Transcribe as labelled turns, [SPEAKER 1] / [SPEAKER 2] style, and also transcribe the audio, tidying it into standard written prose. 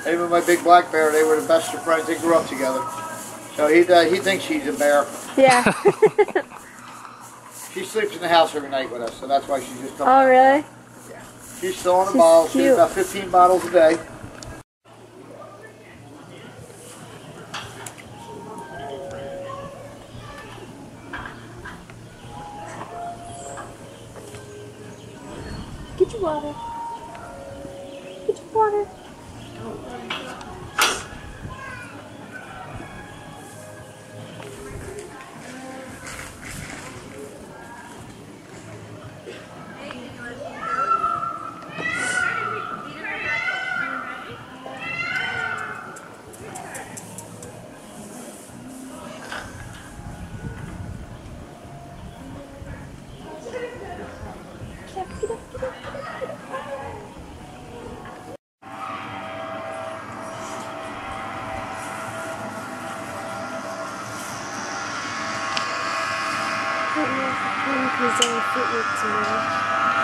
[SPEAKER 1] Him and my big black bear, they were the best of friends. They grew up together. So he thinks she's a bear.
[SPEAKER 2] Yeah.
[SPEAKER 1] She sleeps in the house every night with us, so that's why she's just coming.
[SPEAKER 2] Oh, really?
[SPEAKER 1] Yeah. She's still on the bottle. She's about 15 bottles a day.
[SPEAKER 2] Get your water. Get your water. He's on Fruit Loop tomorrow.